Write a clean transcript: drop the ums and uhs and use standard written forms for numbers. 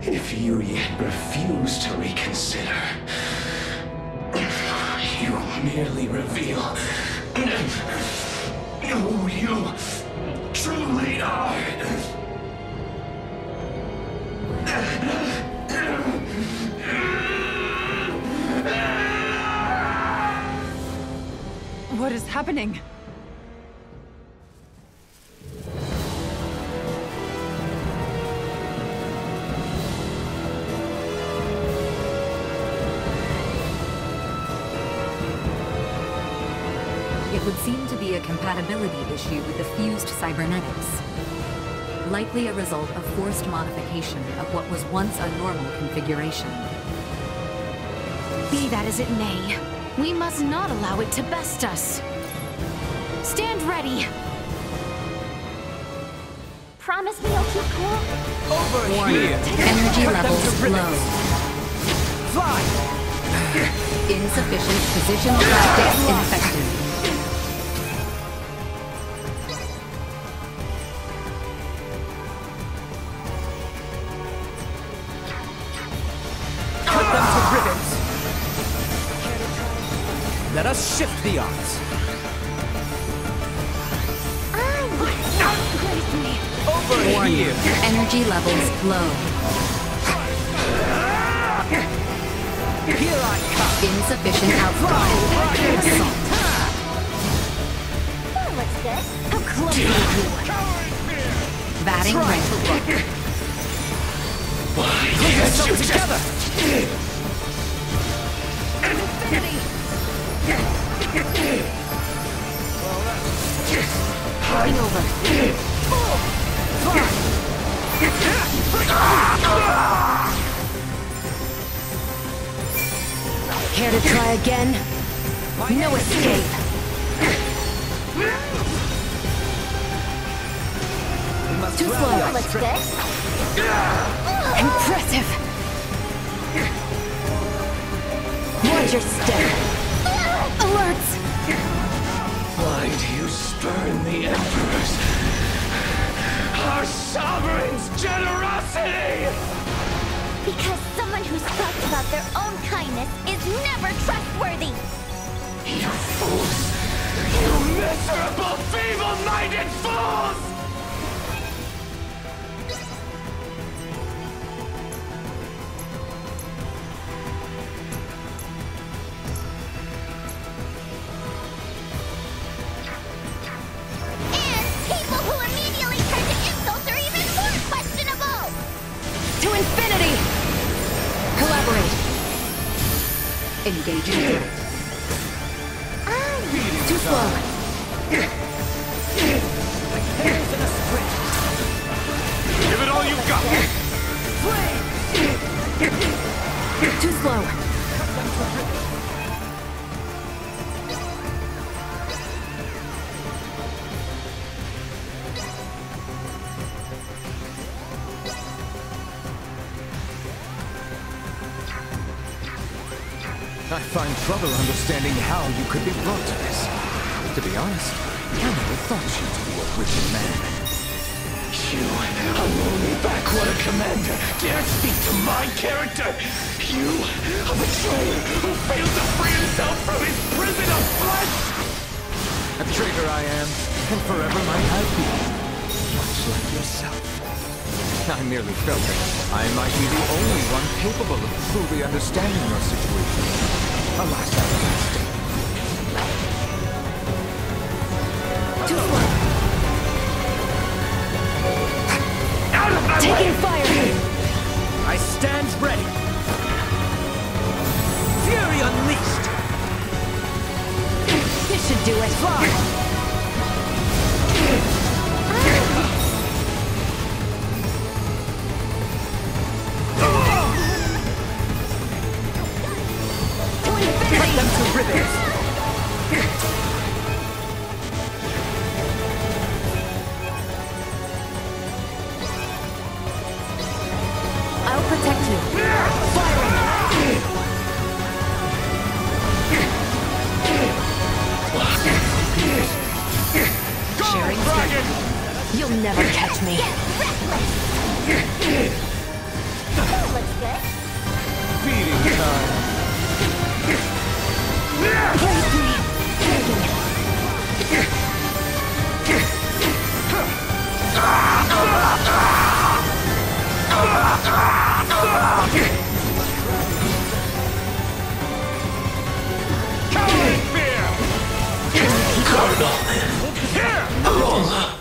If you yet refuse to reconsider, you merely reveal who you truly are. What is happening? It would seem to be a compatibility issue with the fused cybernetics. Likely a result of forced modification of what was once a normal configuration. Be that as it may, we must not allow it to best us. Stand ready! Promise me you'll keep cool? Over Warning. here! Energy Cut them levels to ribbons. low. Fly! Insufficient positional tactics ineffective. Cut them to ribbons! Let us shift the odds. Over Warning. here! Energy levels low. Here I come! Insufficient output. Assault. Oh, what's this? How clumsy of you! Batting Try red. to run. Why Put can't yourself you just... together! Taking over. Care to try again? No escape. We must Too rally slow. our What's strength. this? Impressive. Watch your step. Alerts. Why do you spurn the Emperor's, our sovereign's generosity? Because someone who talks about their own kindness is never trustworthy! You fools! You miserable, feeble-minded fools! And people who immediately turn to insults are even more questionable! To infinity. Collaborate. Engaging threat. Too slow. Hands in a sprint. Give it all you've got! Too slow. I find trouble understanding how you could be brought to this. To be honest, I never thought you to be a wicked man. You, a lonely backwater commander, dare speak to my character? You, a betrayer who failed to free himself from his prison of flesh? A traitor I am, and forever might I be. Much like yourself. I merely felt that I might be the only one capable of truly understanding your situation. Alas, I was mistaken. Too slow. Out of my way! Taking fire. I stand ready. Fury unleashed. This should do it. Fly. Cut them to ribbons. I'll protect you. Firing. Sharing strength. You'll never catch me. Get reckless! Huh?